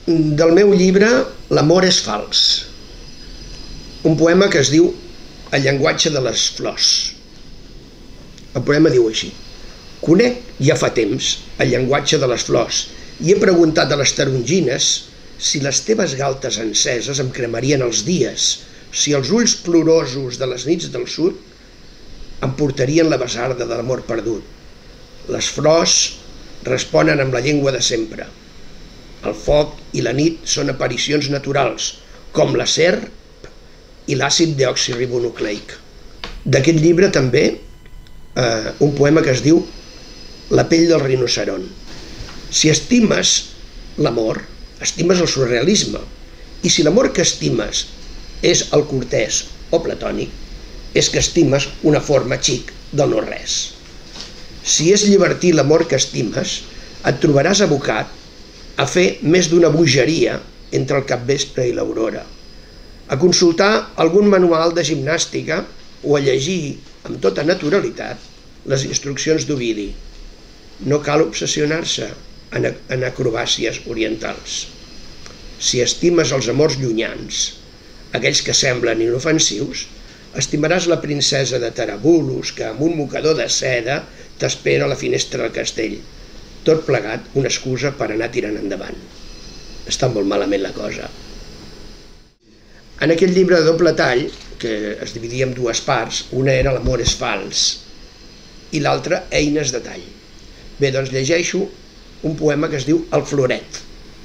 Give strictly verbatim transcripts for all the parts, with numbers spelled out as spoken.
del meu llibre L'amor és fals, un poema que es diu El llenguatge de les flors. El poema diu així: conec ja fa temps el llenguatge de les flors i he preguntat a les tarongines si les teves galtes enceses em cremarien els dies, si els ulls plorosos de les nits del sud em portarien la basarda de l'amor perdut. Les flors responen amb la llengua de sempre. El foc i la nit són aparicions naturals, com la serp i l'àcid deoxiribonucleic. D'aquest llibre també eh, un poema que es diu La pell del rinoceront. Si estimes l'amor, estimes el surrealisme, i si l'amor que estimes és el cortès o platònic, és que estimes una forma xic del no-res. Si és llibertí l'amor que estimes, et trobaràs abocat a fer més d'una bogeria entre el capvespre i l'aurora, a consultar algun manual de gimnàstica o a llegir amb tota naturalitat les instruccions d'Ovidi. No cal obsessionar-se en acrobàcies orientals. Si estimes els amors llunyans, aquells que semblen inofensius, estimaràs la princesa de Tarabulus que amb un mocador de seda t'espera a la finestra del castell. Tot plegat una excusa per anar tirant endavant. Està molt malament la cosa. En aquest llibre de doble tall, que es dividia en dues parts, una era L'amor és fals i l'altra Eines de tall. Bé, doncs llegeixo un poema que es diu El floret.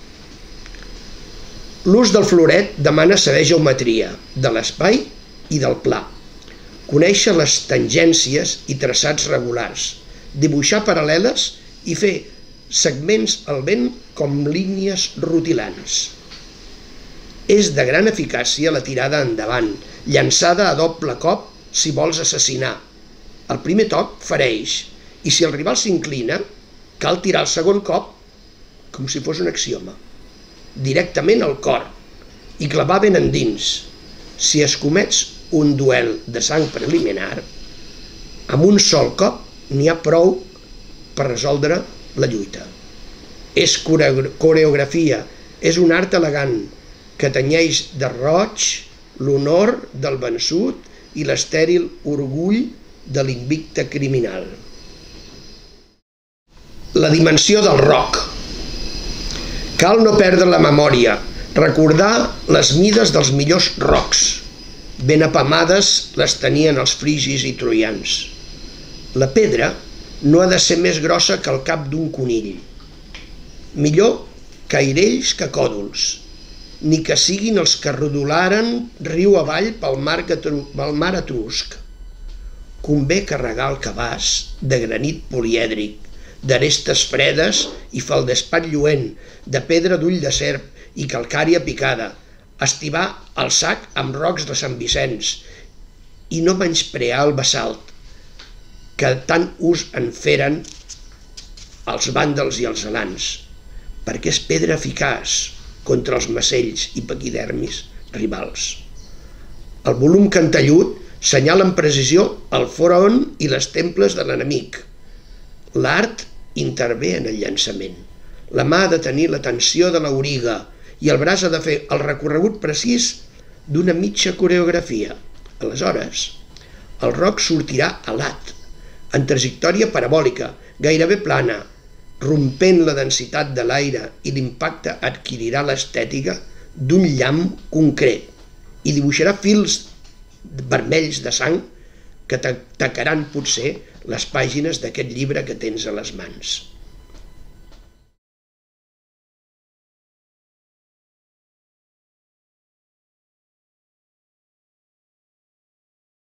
L'ús del floret demana saber geometria, de l'espai i del pla, conèixer les tangències i traçats regulars, dibuixar paral·leles i fer segments al vent com línies rutilants. És de gran eficàcia la tirada endavant, llançada a doble cop si vols assassinar. El primer toc fereix, i si el rival s'inclina, cal tirar el segon cop com si fos un axioma, directament al cor, i clavar ben endins. Si escomets un duel de sang preliminar, amb un sol cop n'hi ha prou per resoldre la lluita. És coreografia, és un art elegant que tenyeix de roig l'honor del vençut i l'estèril orgull de l'invicte criminal. La dimensió del roc. Cal no perdre la memòria, recordar les mides dels millors rocs. Ben apamades les tenien els frigis i troians. La pedra no ha de ser més grossa que el cap d'un conill. Millor cairells que còdols, ni que siguin els que rodolaren riu avall pel mar etrusc. Convé carregar el cabàs de granit polièdric, d'arestes fredes i faldespat lluent, de pedra d'ull de serp i calcària picada, estivar el sac amb rocs de Sant Vicenç i no menysprear el basalt, que tant ús en feren els vàndals i els alans, perquè és pedra eficaç contra els macells i paquidermis rivals. El volum cantellut senyala amb precisió el front i les temples de l'enemic. L'art intervé en el llançament. La mà ha de tenir la tensió de l'auriga i el braç ha de fer el recorregut precís d'una mitja coreografia. Aleshores, el roc sortirà alat, en trajectòria parabòlica, gairebé plana, rompent la densitat de l'aire, i l'impacte adquirirà l'estètica d'un llamp concret i dibuixarà fils vermells de sang que tacaran potser les pàgines d'aquest llibre que tens a les mans.